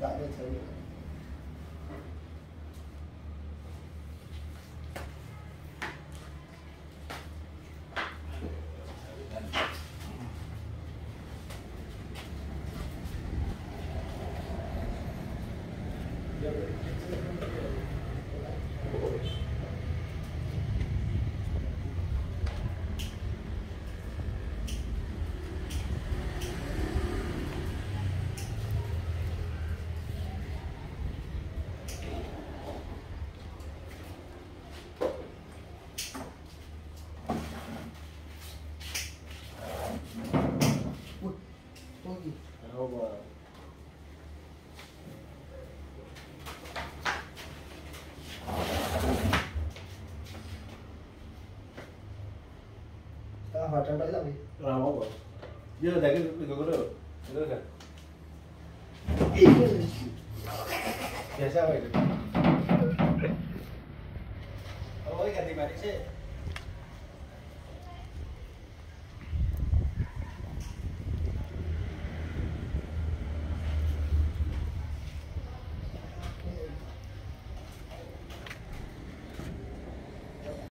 tại đây thấy vào trong đấy là gì? Nào bóc rồi. Giờ thấy cái đừng có được. Được kìa. Để sao vậy? Ôi, cái gì mà đi xe?